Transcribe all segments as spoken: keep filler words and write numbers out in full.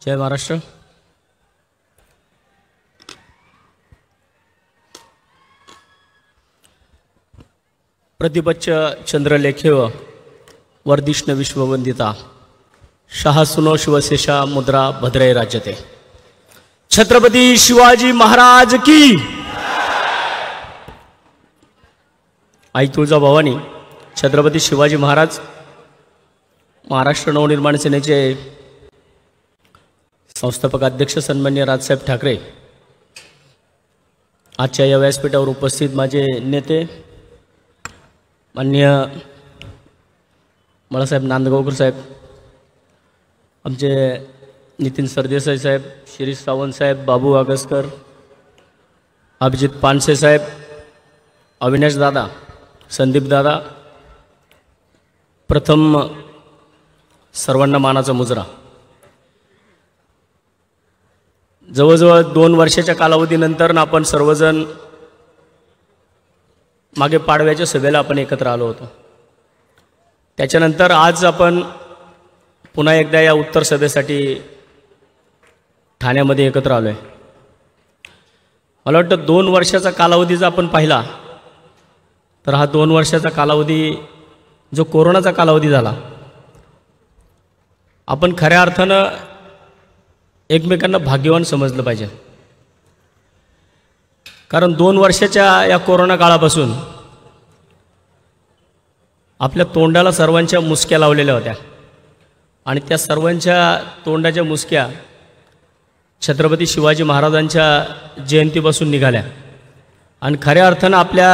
जय महाराष्ट्र। प्रतिपच्च चंद्रलेखेव वर्धिष्ण विश्ववंदिता शाहसुनो शिवशेषा मुद्रा भद्रय राज्यते। छत्रपती शिवाजी महाराज की। आई तुळजाभवानी छत्रपती शिवाजी महाराज महाराष्ट्र नवनिर्माण सेनेचे संस्थापक अध्यक्ष सन्माननीय राजसाहेब ठाकरे, आजच्या या व्यासपीठावर उपस्थित माझे नेते माननीय बाळासाहेब नांदगावकर साहेब, आमचे नितीन सरदेसाई साहेब, शिरीष सावंत साहेब, बाबू आगसकर, अभिजित पानसे साहेब, अविनाश दादा, संदीप दादा, प्रथम सर्वांना मानाचा मुजरा। जवळजवळ दोन वर्षाच्या कालावधीनंतर आपण सर्वजण मागे पाडव्याच्या सभेला आपण एकत्र आलो होतो। त्याच्यानंतर आज आपण पुन्हा एकदा या उत्तर सभेसाठी ठाण्यामध्ये एकत्र आलो आहे। मला वाटतं दोन वर्षाचा कालावधी जर आपण पाहिला तर हा दोन वर्षाचा कालावधी जो कोरोनाचा कालावधी झाला, आपण खऱ्या अर्थानं एकमेकांना भाग्यवान समजलं पाहिजे। कारण दोन वर्षाच्या या कोरोना काळापासून आपल्या तोंडाला सर्वांच्या मुसक्या लावलेल्या होत्या आणि त्या सर्वांच्या तोंडाच्या मुसक्या छत्रपती शिवाजी महाराजांच्या जयंतीपासून निघाल्या आणि खऱ्या अर्थानं आपल्या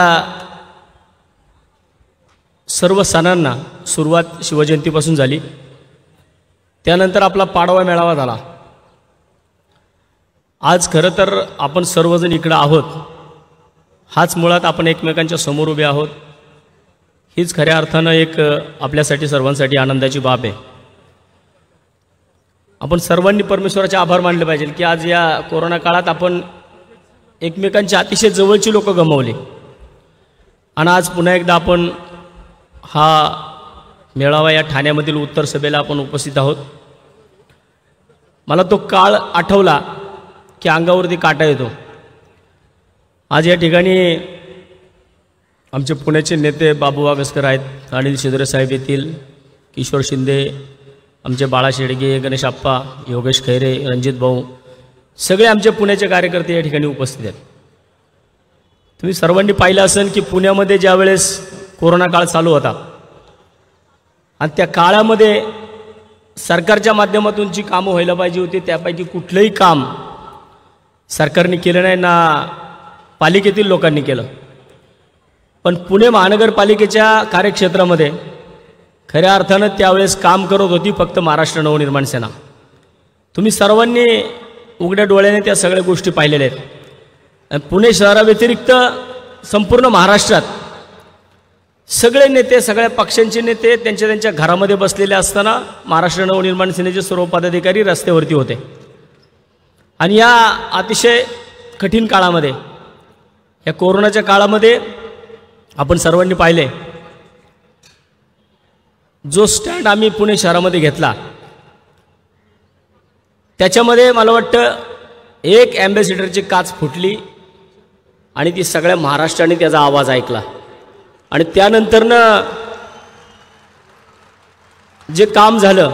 सर्व सणांना सुरुवात शिवजयंतीपासून झाली। त्यानंतर आपला पाडवा मेळावा झाला। आज खरं तर आपण सर्वजण इकडं आहोत, हाच मुळात आपण एकमेकांच्या समोर उभे आहोत, हीच खऱ्या अर्थानं एक आपल्यासाठी सर्वांसाठी आनंदाची बाब आहे। आपण सर्वांनी परमेश्वराचे आभार मानले पाहिजे की आज या कोरोना काळात आपण एकमेकांची अतिशय जवळची लोक गमावली आणि आज पुन्हा एकदा आपण हा मेळावा या ठाण्यामधील उत्तर सभेला आपण उपस्थित आहोत। मला तो काळ आठवला की अंगावरती काटा येतो। आज या ठिकाणी आमचे पुण्याचे नेते बाबू आगसकर आहेत, अनिल शिंदे साहेब येतील, किशोर शिंदे, आमचे बाळा शेडगे, गणेश आप्पा, योगेश खैरे, रणजित भाऊ, सगळे आमचे पुण्याचे कार्यकर्ते या ठिकाणी उपस्थित आहेत। तुम्ही सर्वांनी पाहिलं असेल की पुण्यामध्ये ज्या वेळेस कोरोना काळ चालू होता आणि त्या काळामध्ये सरकारच्या माध्यमातून जी कामं व्हायला पाहिजे होती त्यापैकी कुठलंही काम सरकारने केलं नाही ना पालिकेतील लोकांनी केलं। पण पुणे महानगरपालिकेच्या कार्यक्षेत्रामध्ये खऱ्या अर्थानं त्यावेळेस काम करत होती फक्त महाराष्ट्र नवनिर्माण सेना। तुम्ही सर्वांनी उघड्या डोळ्याने त्या सगळ्या गोष्टी पाहिलेल्या आहेत। पुणे शहराव्यतिरिक्त संपूर्ण महाराष्ट्रात सगळे नेते, सगळ्या पक्षांचे नेते त्यांच्या त्यांच्या घरामध्ये बसलेले असताना महाराष्ट्र नवनिर्माण सेनेचे सर्व पदाधिकारी रस्त्यावरती होते आणि या अतिशय कठीण काळामध्ये, या कोरोनाच्या काळामध्ये आपण सर्वांनी पाहिले जो स्टँड आम्ही पुणे शहरामध्ये घेतला त्याच्यामध्ये मला वाटतं एक ॲम्बॅसिडरची काच फुटली आणि ती सगळ्या महाराष्ट्राने त्याचा आवाज ऐकला आणि त्यानंतरनं जे काम झालं,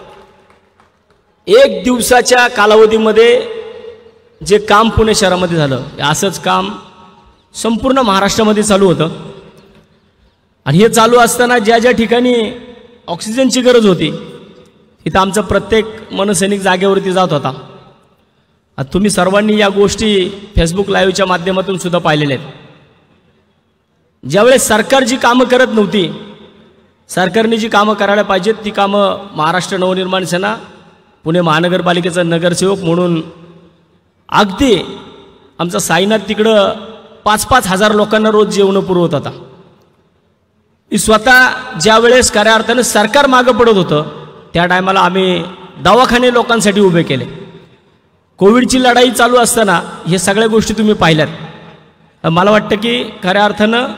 एक दिवसाच्या कालावधीमध्ये जे काम पुणे शहरामध्ये झालं, असंच काम संपूर्ण महाराष्ट्रामध्ये चालू होतं। आणि हे चालू असताना ज्या ज्या ठिकाणी ऑक्सिजनची गरज होती तिथं आमचा प्रत्येक मनसैनिक जागेवरती जात होता। आता तुम्ही सर्वांनी या गोष्टी फेसबुक लाईव्हच्या माध्यमातून सुद्धा पाहिलेल्या आहेत। ज्यावेळेस सरकार जी कामं करत नव्हती, सरकारने जी कामं करायला पाहिजेत ती कामं महाराष्ट्र नवनिर्माण सेना पुणे महानगरपालिकेचा नगरसेवक म्हणून अगदी आमचा साईनाथ तिकडं पाच पाच हजार लोकांना रोज जेवण पुरवत होता। स्वतः ज्या वेळेस खऱ्या अर्थानं सरकार मागं पडत होतं त्या टायमाला आम्ही दवाखाने लोकांसाठी उभे केले। कोविडची लढाई चालू असताना हे सगळ्या गोष्टी तुम्ही पाहिल्यात। मला वाटतं की खऱ्या अर्थानं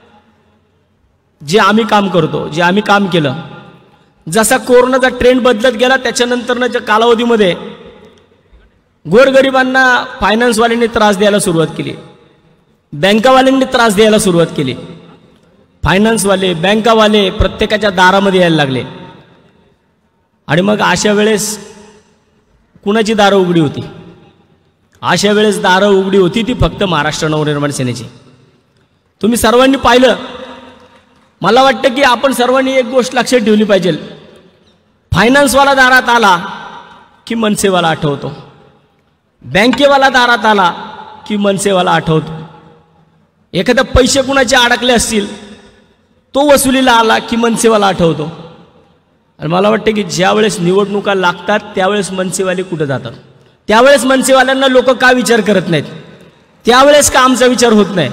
जे आम्ही काम करतो, जे आम्ही काम केलं, जसा कोरोनाचा ट्रेंड बदलत गेला त्याच्यानंतरच्या कालावधीमध्ये गोरगरिबांना फायनान्सवाल्यांनी त्रास द्यायला सुरुवात केली, बँकावाल्यांनी त्रास द्यायला सुरुवात केली. फायनान्सवाले बँकावाले प्रत्येकाच्या दारामध्ये यायला लागले. आणि मग अशा वेळेस कुणाची दारं उघडी होती? अशा वेळेस दारं उघडी होती ती फक्त महाराष्ट्र नवनिर्माण सेनेची. तुम्ही सर्वांनी पाहिलं. मला वाटतं की आपण सर्वांनी एक गोष्ट लक्षात ठेवली पाहिजे. फायनान्सवाला दारात आला की मनसेवाला आठवतो, बँकेवाला दारात आला की मनसेवाला आठवतो. एखादा पैसे कुणाचे अडकले असतील तो वसुलीला आला की मनसेवाला आठवतो. आणि मला वाटतं की ज्या वेळेस निवडणुका लागतात त्यावेळेस मनसेवाले कुठं जातात? त्यावेळेस मनसेवाल्यांना लोक का विचार करत नाहीत? त्यावेळेस का आमचा विचार होत नाही?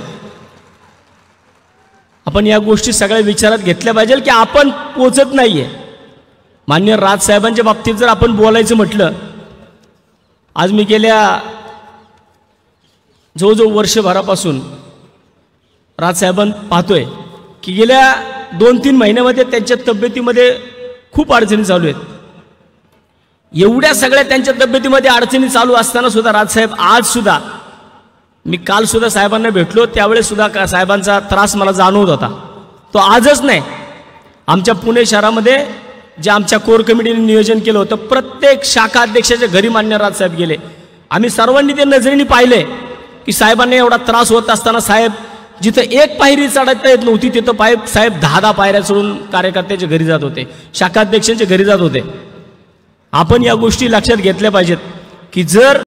आपण या गोष्टी सगळ्या विचारात घेतल्या पाहिजे की आपण पोचत नाहीये. मान्य राजसाहेबांच्या बाबतीत जर आपण बोलायचं म्हटलं, आज मी गेल्या जवळजवळ वर्षभरापासून राजसाहेबां पाहतोय की गेल्या दोन तीन महिन्यामध्ये त्यांच्या तब्येतीमध्ये खूप अडचणी चालू आहेत. एवढ्या सगळ्या त्यांच्या तब्येतीमध्ये अडचणी चालू असताना सुद्धा राजसाहेब आज सुद्धा, मी काल सुद्धा साहेबांना भेटलो त्यावेळेस सुद्धा का साहेबांचा त्रास मला जाणवत होता. तो आजच नाही, आमच्या पुणे शहरामध्ये जे आमच्या कोर कमिटीने नियोजन केलं होतं प्रत्येक शाखा अध्यक्षाच्या घरी मान्य राजसाहेब गेले. आम्ही सर्वांनी ते नजरेने पाहिले की साहेबांना एवढा त्रास होत असताना साहेब जिथं एक पायरी चढता येत नव्हती तिथं पाय साहेब दहा दहा पायऱ्या चढून कार्यकर्त्याच्या घरी जात होते, शाखा अध्यक्षांच्या घरी जात होते. आपण या गोष्टी लक्षात घेतल्या पाहिजेत की जर